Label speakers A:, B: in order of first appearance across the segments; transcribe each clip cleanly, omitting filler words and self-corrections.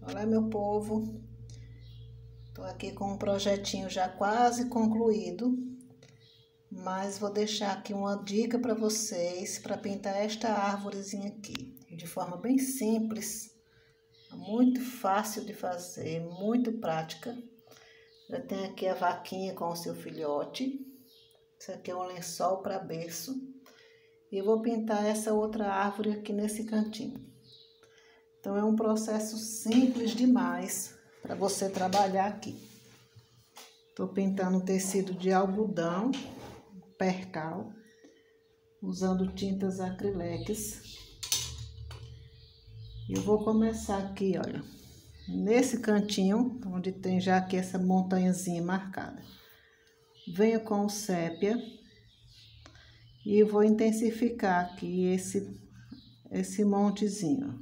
A: Olá, meu povo. Tô aqui com um projetinho já quase concluído, mas vou deixar aqui uma dica para vocês para pintar esta árvorezinha aqui, de forma bem simples, muito fácil de fazer, muito prática. Já tem aqui a vaquinha com o seu filhote. Isso aqui é um lençol para berço. E eu vou pintar essa outra árvore aqui nesse cantinho. Então, é um processo simples demais para você trabalhar aqui. Estou pintando tecido de algodão, percal, usando tintas acrílicas. E eu vou começar aqui, olha, nesse cantinho, onde tem já aqui essa montanhazinha marcada. Venho com o sépia e vou intensificar aqui esse montezinho.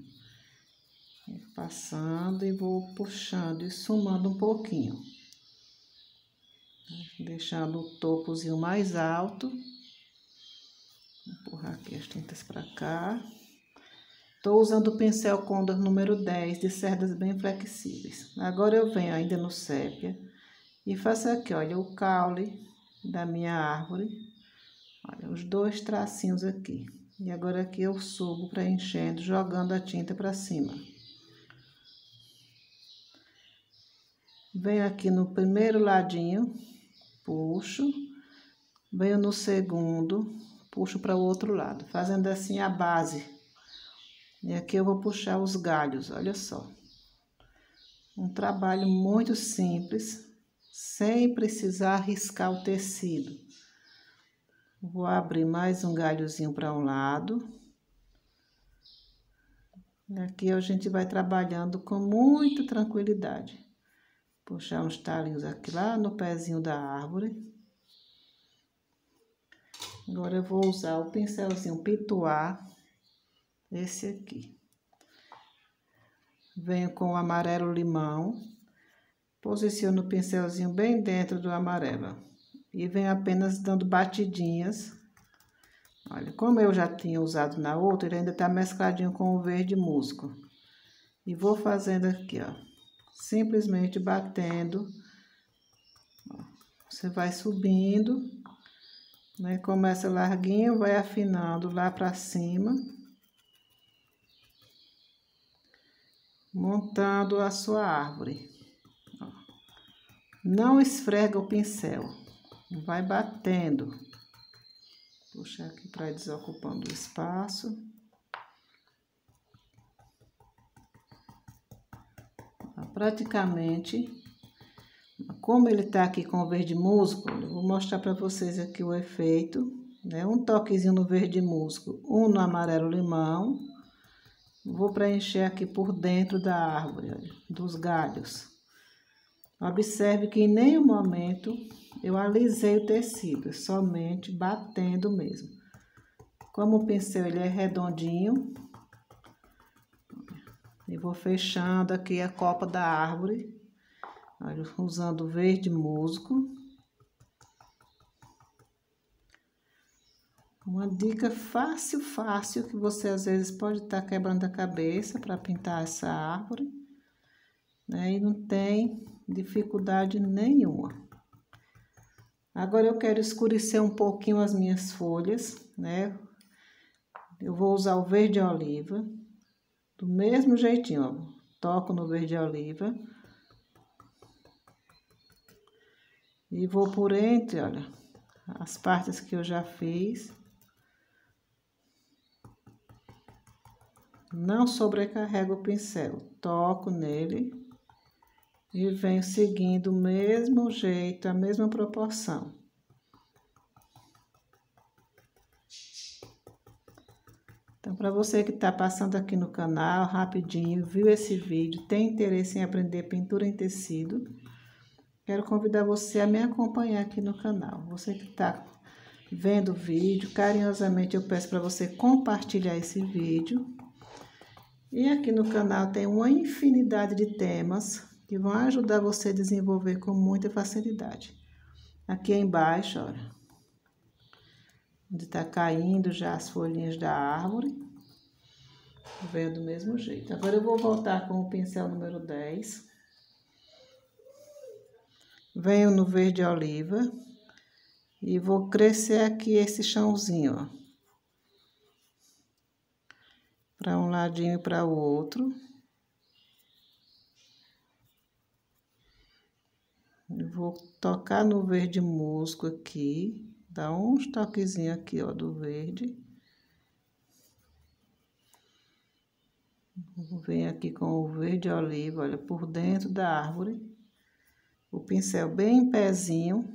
A: Passando e vou puxando e sumando um pouquinho. Deixando o topozinho mais alto. Vou empurrar aqui as tintas para cá. Estou usando o pincel Condor número 10 de cerdas bem flexíveis. Agora eu venho ainda no sépia e faço aqui, olha, o caule da minha árvore. Olha, os dois tracinhos aqui. E agora aqui eu subo preenchendo, jogando a tinta para cima. Venho aqui no primeiro ladinho, puxo, venho no segundo, puxo para o outro lado, fazendo assim a base. E aqui eu vou puxar os galhos, olha só. Um trabalho muito simples, sem precisar riscar o tecido. Vou abrir mais um galhozinho para um lado. E aqui a gente vai trabalhando com muita tranquilidade. Puxar uns talinhos aqui lá no pezinho da árvore. Agora eu vou usar o pincelzinho Pituá, esse aqui. Venho com o amarelo limão, posiciono o pincelzinho bem dentro do amarelo. E venho apenas dando batidinhas. Olha, como eu já tinha usado na outra, ele ainda tá mescladinho com o verde musgo. E vou fazendo aqui, ó. Simplesmente batendo, você vai subindo, né? Começa larguinho, vai afinando lá para cima, montando a sua árvore. Não esfrega o pincel, vai batendo. Puxar aqui para ir desocupando o espaço. Praticamente, como ele tá aqui com o verde musgo, eu vou mostrar para vocês aqui o efeito, né? Um toquezinho no verde musgo, um no amarelo limão. Vou preencher aqui por dentro da árvore, olha, dos galhos. Observe que em nenhum momento eu alisei o tecido, somente batendo mesmo. Como o pincel ele é redondinho, e vou fechando aqui a copa da árvore, olha, usando o verde musgo. Uma dica fácil, que você às vezes pode estar quebrando a cabeça para pintar essa árvore, né? E não tem dificuldade nenhuma. Agora eu quero escurecer um pouquinho as minhas folhas, né? Eu vou usar o verde oliva. Do mesmo jeitinho, ó, toco no verde oliva. E vou por entre, olha, as partes que eu já fiz. Não sobrecarrego o pincel, toco nele e venho seguindo o mesmo jeito, a mesma proporção. Então, para você que está passando aqui no canal, rapidinho, viu esse vídeo, tem interesse em aprender pintura em tecido, quero convidar você a me acompanhar aqui no canal. Você que está vendo o vídeo, carinhosamente eu peço para você compartilhar esse vídeo. E aqui no canal tem uma infinidade de temas que vão ajudar você a desenvolver com muita facilidade. Aqui embaixo, olha, onde tá caindo já as folhinhas da árvore. Venho do mesmo jeito. Agora eu vou voltar com o pincel número 10. Venho no verde oliva e vou crescer aqui esse chãozinho, ó. Para um ladinho e para o outro. Eu vou tocar no verde musgo aqui, dar uns toquezinhos aqui, ó, do verde. Venho aqui com o verde oliva, olha, por dentro da árvore. O pincel bem em pezinho.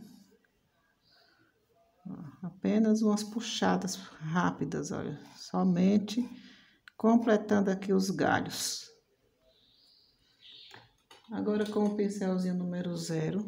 A: Ó, apenas umas puxadas rápidas, olha, somente completando aqui os galhos. Agora com o pincelzinho número 0,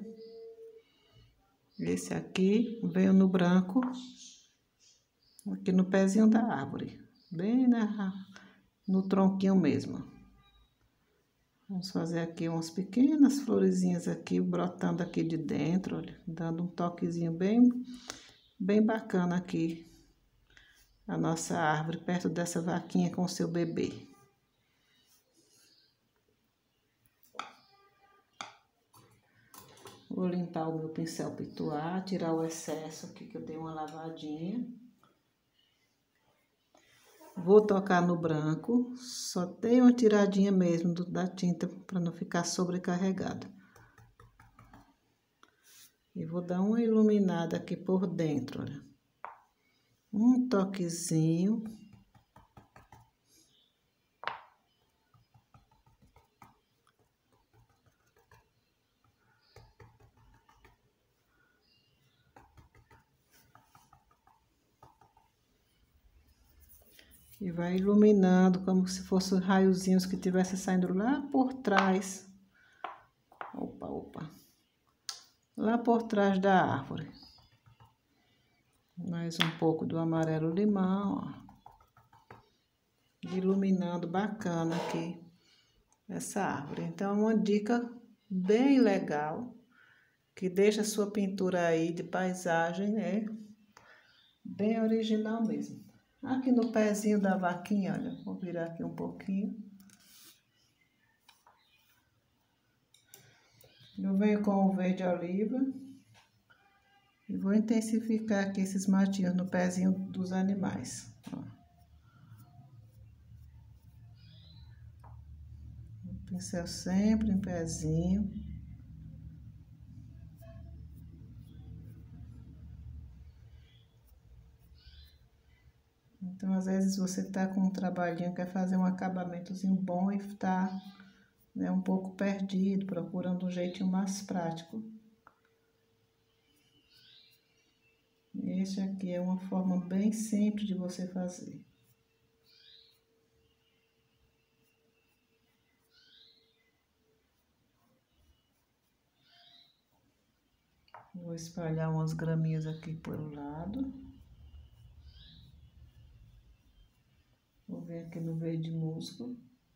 A: esse aqui, venho no branco, aqui no pezinho da árvore, bem no tronquinho mesmo. Vamos fazer aqui umas pequenas florezinhas aqui, brotando aqui de dentro, olha, dando um toquezinho bem bacana aqui, a nossa árvore, perto dessa vaquinha com o seu bebê. Vou limpar o meu pincel pituar, tirar o excesso aqui que eu dei uma lavadinha. Vou tocar no branco, só dei uma tiradinha mesmo da tinta para não ficar sobrecarregada. E vou dar uma iluminada aqui por dentro, olha. Um toquezinho. E vai iluminando como se fossem raiozinhos que estivessem saindo lá por trás. Opa. Lá por trás da árvore. Mais um pouco do amarelo limão, ó. Iluminando bacana aqui essa árvore. Então, é uma dica bem legal, que deixa a sua pintura aí de paisagem, né? Bem original mesmo. Aqui no pezinho da vaquinha, olha, vou virar aqui um pouquinho. Eu venho com o verde oliva e vou intensificar aqui esses matinhos no pezinho dos animais. Ó. O pincel sempre em pezinho. Então, às vezes, você tá com um trabalhinho, quer fazer um acabamentozinho bom e tá, né, um pouco perdido, procurando um jeitinho mais prático. Esse aqui é uma forma bem simples de você fazer. Vou espalhar umas graminhas aqui pelo lado. Vou vir aqui no verde musgo,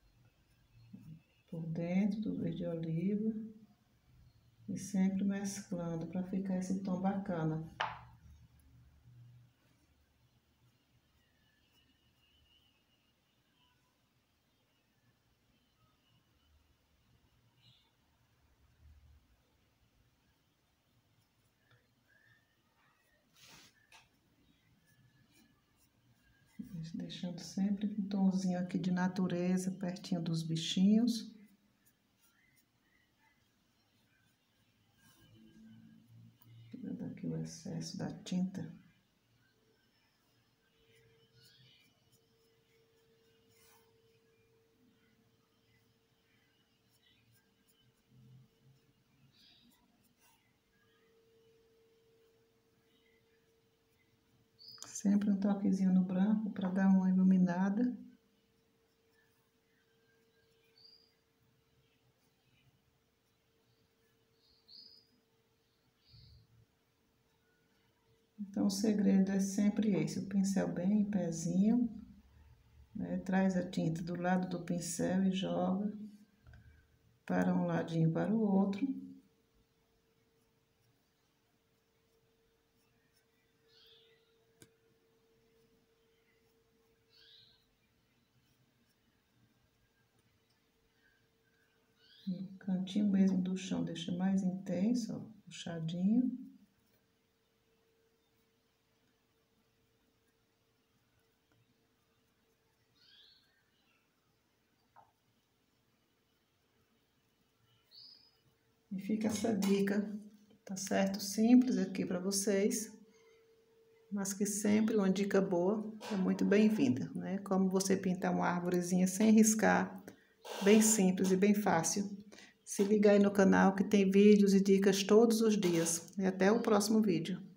A: por dentro do verde oliva, e sempre mesclando para ficar esse tom bacana. Deixando sempre um tomzinho aqui de natureza, pertinho dos bichinhos. Tirando aqui o excesso da tinta. Sempre um toquezinho no branco para dar uma iluminada. Então, o segredo é sempre esse, o pincel bem em pezinho, né? Traz a tinta do lado do pincel e joga para um ladinho e para o outro. Cantinho mesmo do chão, deixa mais intenso, ó, puxadinho. E fica essa dica, tá certo? Simples aqui para vocês, mas que sempre uma dica boa é muito bem-vinda, né? Como você pintar uma árvorezinha sem riscar, bem simples e bem fácil. Se liga aí no canal que tem vídeos e dicas todos os dias. E até o próximo vídeo.